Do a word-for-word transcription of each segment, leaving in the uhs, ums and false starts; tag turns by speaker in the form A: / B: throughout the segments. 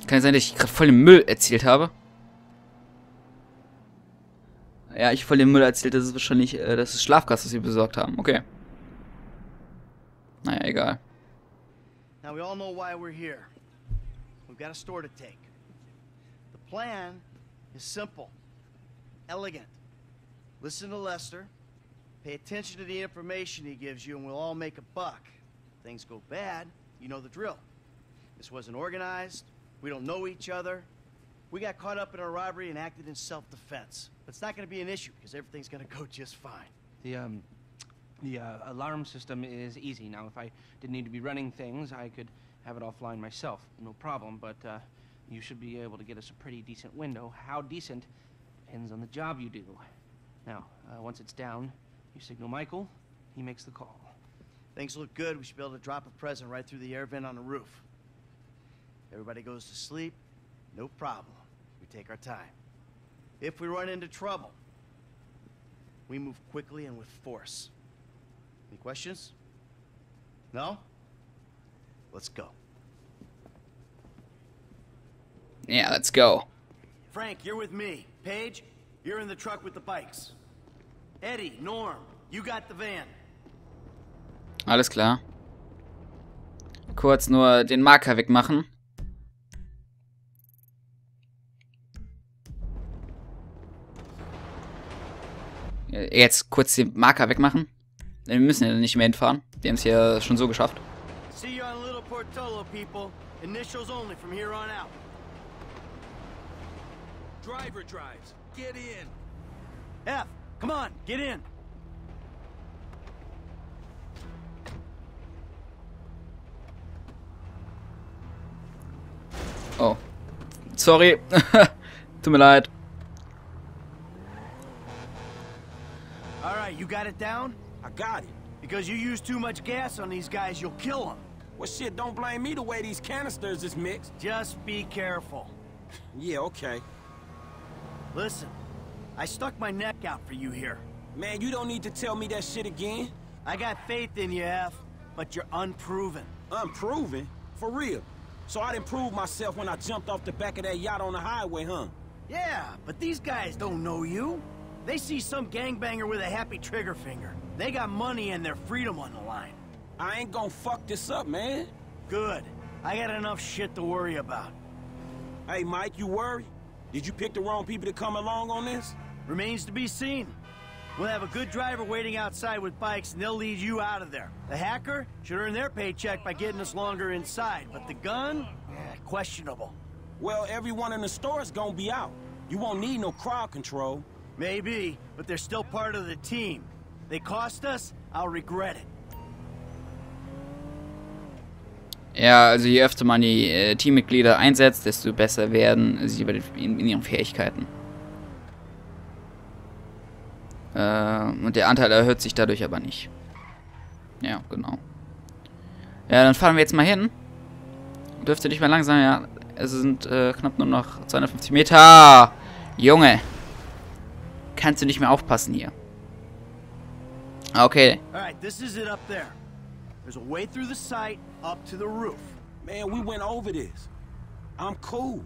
A: Kann sein, dass ich gerade voll den Müll erzählt habe. Ja, ich voll den Müll erzählt, das ist wahrscheinlich äh, das ist Schlafgas, das wir besorgt haben. Okay. Naja, egal.
B: Now we all know why we're here. We've got a store to take. The plan is simple, elegant. Listen to Lester, pay attention to the information he gives you, and we'll all make a buck. If things go bad, you know the drill. This wasn't organized. We don't know each other. We got caught up in a robbery and acted in self-defense. But it's not going to be an issue because everything's going to go just fine.
C: The um, the uh, alarm system is easy. Now, if I didn't need to be running things, I could have it offline myself, no problem. But uh, you should be able to get us a pretty decent window. How decent depends on the job you do. Now, uh, once it's down, you signal Michael. He makes the call.
B: Things look good. We should be able to drop a present right through the air vent on the roof. Everybody goes to sleep. No problem. We take our time. If we run into trouble, we move quickly and with force. Any questions? No? Let's go.
A: Yeah, let's go.
B: Frank, you're with me. Paige, you're in the truck with the bikes. Eddie, Norm, you got the van.
A: Alles klar. Kurz nur den Marker wegmachen. Jetzt kurz den Marker wegmachen. Wir müssen ja nicht mehr hinfahren. Wir haben es ja schon so geschafft.
B: See you on Little Portola, people. Initials only from here on out.
D: Driver drives. Get in.
B: F, come on, get in.
A: Oh. Sorry. Tut mir leid.
B: All right, you got it down?
D: I got it.
B: Because you use too much gas on these guys, you'll kill them.
D: Well, shit, don't blame me the way these canisters is mixed.
B: Just be careful.
D: Yeah, okay.
B: Listen, I stuck my neck out for you here.
D: Man, you don't need to tell me that shit again.
B: I got faith in you, F, but you're unproven.
D: Unproven? For real. So I didn't prove myself when I jumped off the back of that yacht on the highway, huh?
B: Yeah, but these guys don't know you. They see some gangbanger with a happy trigger finger. They got money and their freedom on the line.
D: I ain't gonna fuck this up, man.
B: Good. I got enough shit to worry about.
D: Hey, Mike, you worry? Did you pick the wrong people to come along on this?
B: Remains to be seen. We'll have a good driver waiting outside with bikes, and they'll lead you out of there. The hacker should earn their paycheck by getting us longer inside, but the gun? Eh, questionable.
D: Well, everyone in the store is gonna be out. You won't need no crowd control.
B: Maybe, but they're still part of the team. They cost us, I'll regret it.
A: Ja, also je öfter man die äh, Teammitglieder einsetzt, desto besser werden sie bei den, in, in ihren Fähigkeiten. Äh, und der Anteil erhöht sich dadurch aber nicht. Ja, genau. Ja, dann fahren wir jetzt mal hin. Dürfte nicht mehr lang sein, ja. Es sind äh, knapp nur noch zweihundertfünfzig Meter. Junge. Kannst du nicht mehr aufpassen hier. Okay.
B: Alright, this is it up there. There's a way through the site up to the roof.
D: Man, we went over this. I'm cool.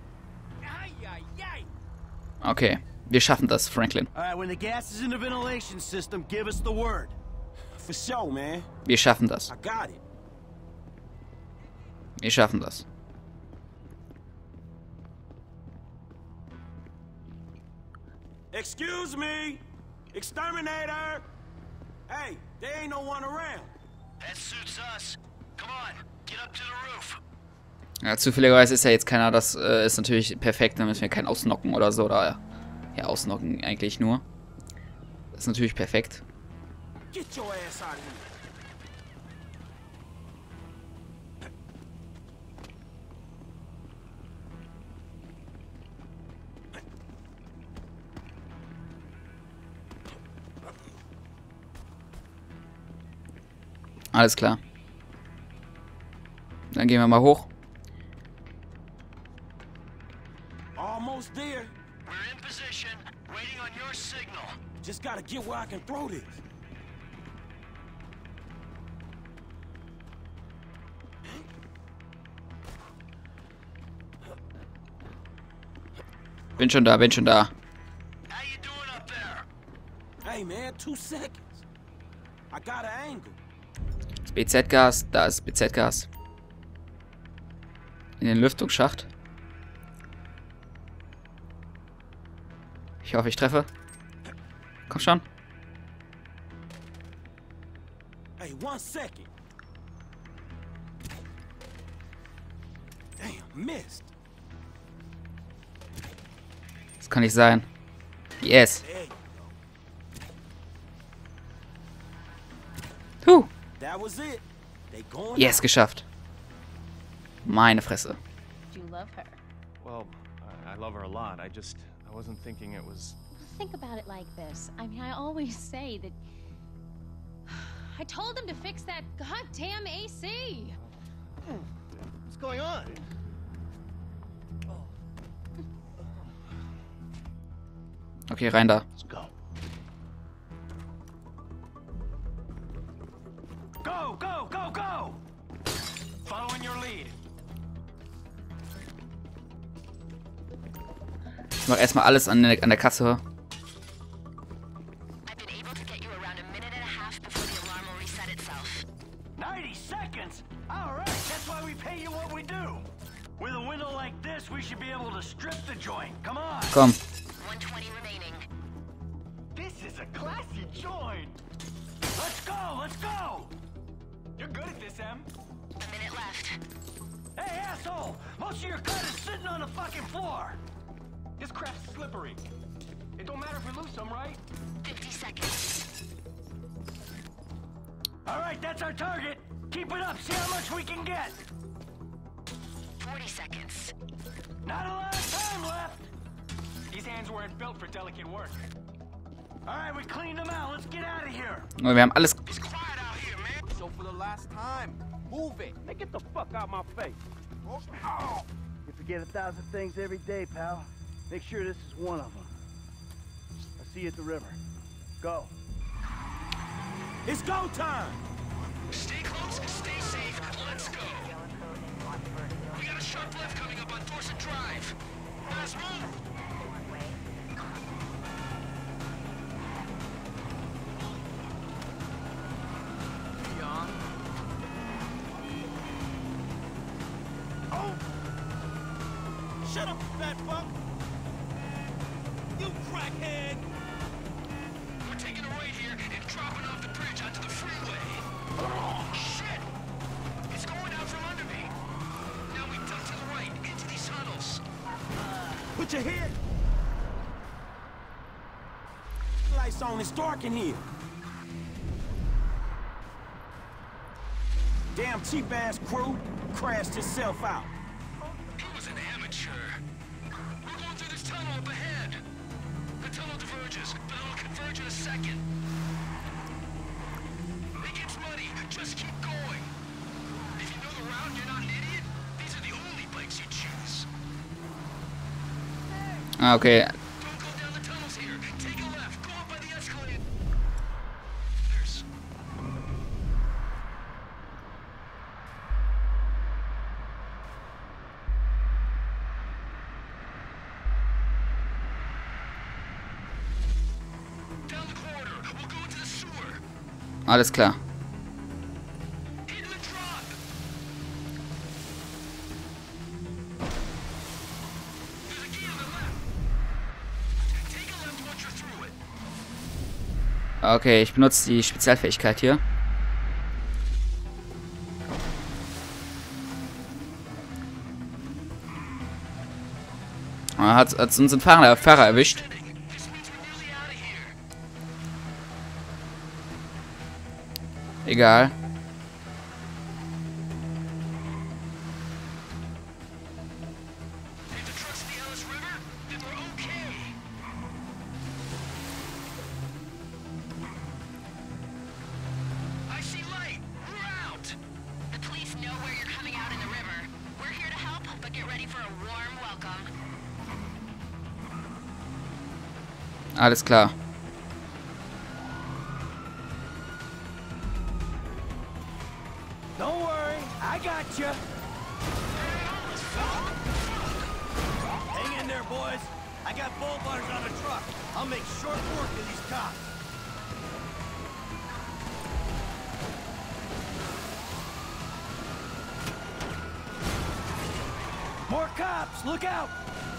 A: Okay. Wir schaffen das, Franklin.
B: Alright, when the gas is in the ventilation system, give us the word.
D: For sure, man.
A: Wir schaffen das.
D: I got it.
A: Wir schaffen das.
D: Excuse me, exterminator. Hey, there ain't no one around.
B: That suits us. Come on, get up to the roof.
A: Ja, zufälligerweise ist ja jetzt keiner, das äh, ist natürlich perfekt, dann müssen wir keinen ausnocken oder so, oder ja, ausnocken eigentlich nur. Das ist natürlich perfekt.
D: Get your ass out of here.
A: Alles klar. Dann gehen wir mal hoch.
D: Almost there.
B: We're in position, waiting on your signal.
D: Just gotta get where I can throw this.
A: Bin schon da, bin schon da.
B: How you doing up there?
D: Hey, man, two seconds. I got an angle.
A: Das B Z-Gas, da ist B Z-Gas. In den Lüftungsschacht. Ich hoffe, ich treffe. Komm schon.
D: Hey, one second. Damn, missed.
A: Das kann nicht sein. Yes.
D: There you go.
A: Huh.
D: That was it. They going
A: Yes, geschafft. Meine Fresse.
E: Do you love her?
F: Well, I, I love her a lot. I just, I wasn't thinking it was...
E: Think about it like this. I mean, I always say that... I told him to fix that goddamn A C!
B: What's going on?
A: Okay, rein da.
B: Let's go.
C: Go, go, go, go! Following your lead.
A: Ich mach erstmal alles an der, an der Kasse.
G: I've been able to get you around a minute and a half before the alarm will reset itself.
B: ninety seconds? Alright, that's why we pay you what we do. With a window like this, we should be able to strip the joint. Come on.
A: Komm.
G: one twenty remaining.
B: This is a classy joint. Let's go, let's go. You're good at this, Em.
G: A minute left.
B: Hey, asshole! Most of your cut is sitting on the fucking floor.
F: This crap's slippery. It don't matter if we lose some, right?
G: fifty seconds.
B: Alright, that's our target. Keep it up, see how much we can get.
G: forty seconds.
B: Not a lot of time left.
F: These hands weren't built for delicate work.
B: Alright, we cleaned them out. Let's get out of here.
A: Oh, wir haben alles.
B: It's quiet out here, man.
D: So for the last time, move it.
C: Hey, get the fuck out my face.
B: Oh.
H: You forget a thousand things every day, pal. Make sure this is one of them. I'll see you at the river. Go.
D: It's go time.
B: Stay close and stay safe. Let's go. We got a sharp left coming up on Dorset Drive. Let's move.
D: Oh. Shut up, fat fuck. You crackhead.
B: We're taking a right here and dropping off the bridge onto the freeway. Oh, shit! It's going out from under me. Now we duck to the right into these tunnels.
D: Put your head. Lights on. It's dark in here. Damn cheap ass crew crashed itself out.
B: He was an amateur. We're going through this tunnel up ahead. The tunnel diverges, but it'll converge in a second. It gets muddy. Just keep going. If you know the route and you're not an idiot, these are the only bikes you choose.
A: Ah, okay.
B: Don't go down the tunnels here. Take a left. Go up by the escalator. There's... Down the corridor. We'll go into the sewer.
A: Alles klar.
B: Into the drop. There's a key on the left. Take a left once you're through it.
A: Okay, ich benutze die Spezialfähigkeit hier. Ah, hat, hat uns ein Fahrer, Fahrer erwischt.
B: This means we're nearly out of here.
A: Egal.
B: If the truck's in the Ellis River, then we're okay. I see light. We're out.
G: The police know where you're coming out in the river. We're here to help, but get ready for a warm welcome.
A: Alles klar.
B: Don't worry, I got you. Hang in there, boys. I got bull bars on a truck. I'll make short work of these cops. More cops! Look out!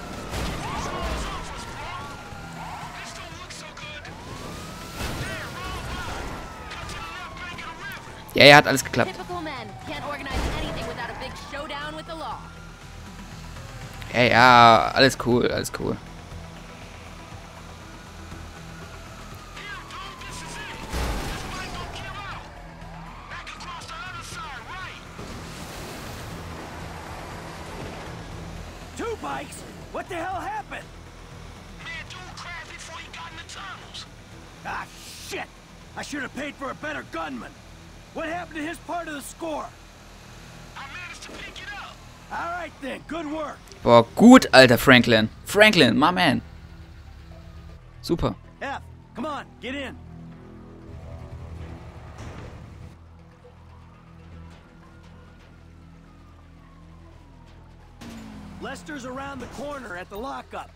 A: Ja, ja, hat alles geklappt.
G: Typical men can't organize anything without a big showdown with the law.
A: Ja, ja, alles cool, alles cool.
B: Two bikes? What the hell happened?
D: Man, dude crashed before he got in the tunnels.
B: Ah, shit! I should have paid for a better gunman. What happened to his part of the score?
D: I managed to pick it up.
B: All right then, good work.
A: Boah, gut, alter Franklin. Franklin, my man. Super.
B: F, come on, get in. Lester's around the corner at the lockup.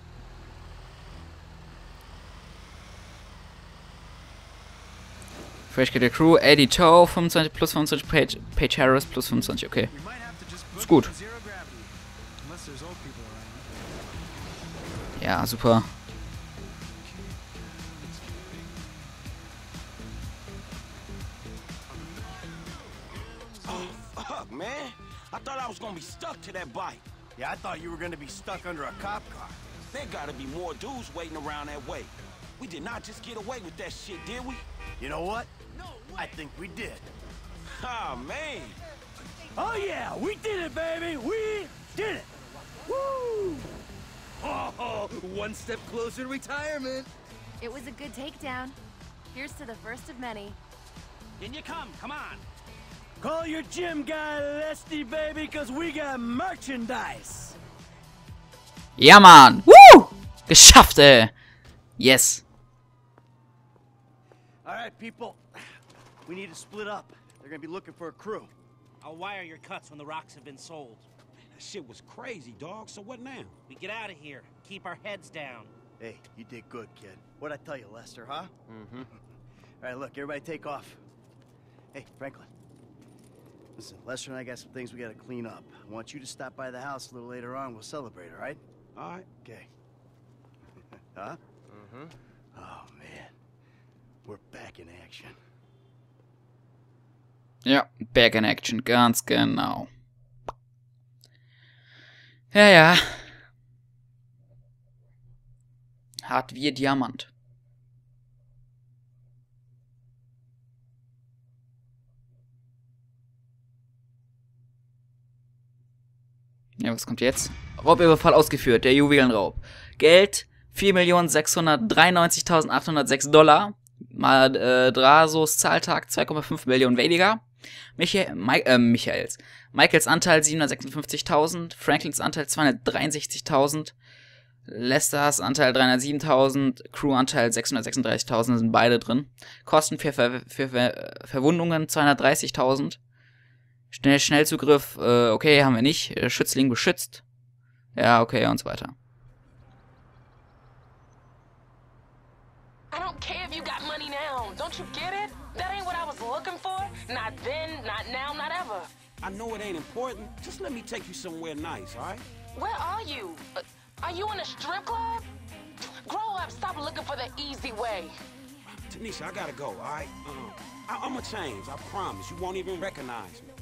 A: Fresh Get a Crew, Eddie Tow, fünfundzwanzig plus fünfundzwanzig, Page, Page Harris plus fünfundzwanzig, okay. Ist gut. Ja, super.
D: Oh, fuck, man. I thought I was gonna be stuck to that bike.
B: Yeah, I thought you were gonna be stuck under a cop car.
D: There gotta be more dudes waiting around that way. We did not just get away with that shit, did we?
B: You know what? I think we did.
D: Ah, man.
B: Oh yeah, we did it, baby! We did it! Woo!
I: Oh, one step closer to retirement.
G: It was a good takedown. Here's to the first of many.
C: In you come, come on.
B: Call your gym guy Lesty, baby, cause we got merchandise.
A: Ja, Mann. Woo! Geschafft, ey. Yes.
B: All right, people. We need to split up. They're gonna be looking for a crew.
C: I'll wire your cuts when the rocks have been sold.
D: That shit was crazy, dog. So what now?
C: We get out of here. Keep our heads down.
B: Hey, you did good, kid. What'd I tell you, Lester, huh?
D: Mm-hmm.
B: All right, look, everybody take off. Hey, Franklin. Listen, Lester and I got some things we gotta clean up. I want you to stop by the house a little later on. We'll celebrate, all right?
D: All right.
B: Okay. Huh?
I: Mm-hmm.
B: Oh, man. We're back in action.
A: Ja, Back in Action, ganz genau. Ja, ja. Hart wie Diamant. Ja, was kommt jetzt? Raubüberfall ausgeführt, der Juwelenraub. Geld vier Millionen sechshundertdreiundneunzigtausendachthundertsechs Dollar. Mal äh, Drasos Zahltag zwei Komma fünf Millionen weniger. Michael, Mi äh, Michaels. Michaels Anteil siebenhundertsechsundfünfzigtausend. Franklins Anteil zweihundertdreiundsechzigtausend. Lesters Anteil dreihundertsiebentausend. Crew-Anteil sechshundertsechsunddreißigtausend sind beide drin. Kosten für, Ver für Ver Verwundungen zweihundertdreißigtausend. Schnell Schnellzugriff, äh, okay, haben wir nicht. Schützling beschützt. Ja, okay, und so weiter.
J: I don't care if you got money now. Don't you get it? That ain't what I was looking for. Not then, not now, not ever.
D: I know it ain't important. Just let me take you somewhere nice, all right?
J: Where are you? Uh, are you in a strip club? Grow up, stop looking for the easy way.
D: Tanisha, I gotta go, all right? Uh, I I'm gonna change, I promise. You won't even recognize me.